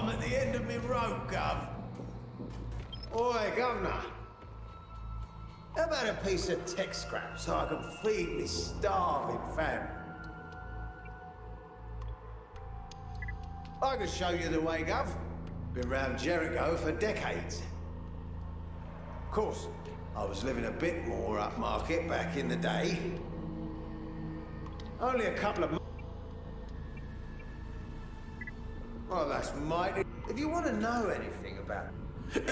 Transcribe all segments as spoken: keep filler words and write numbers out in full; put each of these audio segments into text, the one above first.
I'm at the end of my rope, Gov. Oi, Governor. How about a piece of tech scrap so I can feed me starving family? I can show you the way, Gov. Been round Jericho for decades. Of course, I was living a bit more upmarket back in the day. Only a couple of months. Well, that's mighty. If you want to know anything about it.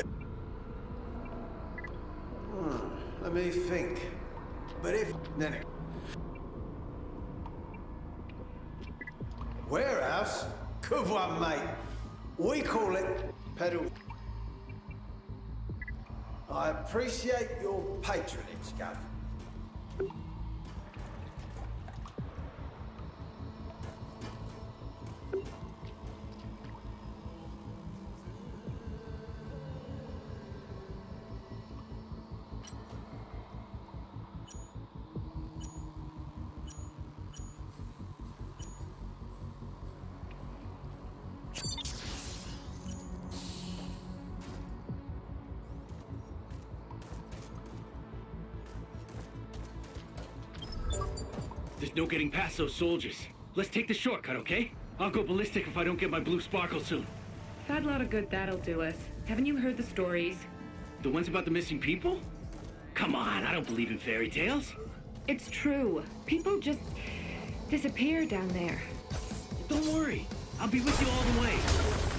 Hmm, let me think. But if... Then it... Warehouse? Good one, mate. We call it pedal. I appreciate your patronage, Gov. There's no getting past those soldiers. Let's take the shortcut, okay? I'll go ballistic if I don't get my blue sparkle soon. Fat lot of good that'll do us. Haven't you heard the stories? The ones about the missing people? Come on, I don't believe in fairy tales. It's true. People just disappear down there. Don't worry. I'll be with you all the way.